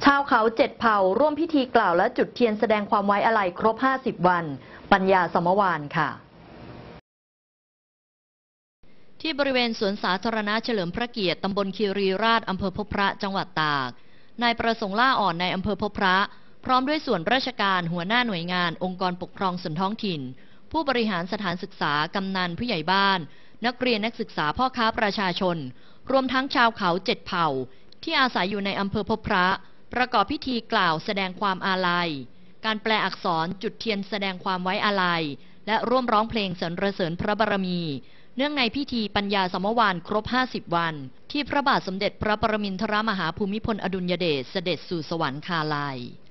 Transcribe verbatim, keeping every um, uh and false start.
าวเขาเจ็ดเผ่าร่วมพิธีกล่าวและจุดเทียนแสดงความไว้อาลัยครบห้าสิบวันปัญญาสมวานค่ะที่บริเวณสวนสาธารณะเฉลิมพระเกียรติตำบลคีรีราชอำเภอพบพระจังหวัดตากนายประสงค์ล่าอ่อนในอำเภอพบพระพร้อมด้วยส่วนราชการหัวหน้าหน่วยงานองค์กรปกครองส่วนท้องถิ่นผู้บริหารสถานศึกษากำนันผู้ใหญ่บ้านนักเรียนนักศึกษาพ่อค้าประชาชนรวมทั้งชาวเขาเจ็ดเผ่าที่อาศัยอยู่ในอำเภอพบพระประกอบพิธีกล่าวแสดงความอาลัยการแปลอักษรจุดเทียนแสดงความไว้อาลัยและร่วมร้องเพลงสรรเสริญพระบารมีเนื่องในพิธีปัญญาสมวานครบห้าสิบวันที่พระบาทสมเด็จพระปรมินทรมหาภูมิพลอดุลยเดชเสด็จสู่สวรรคาลัย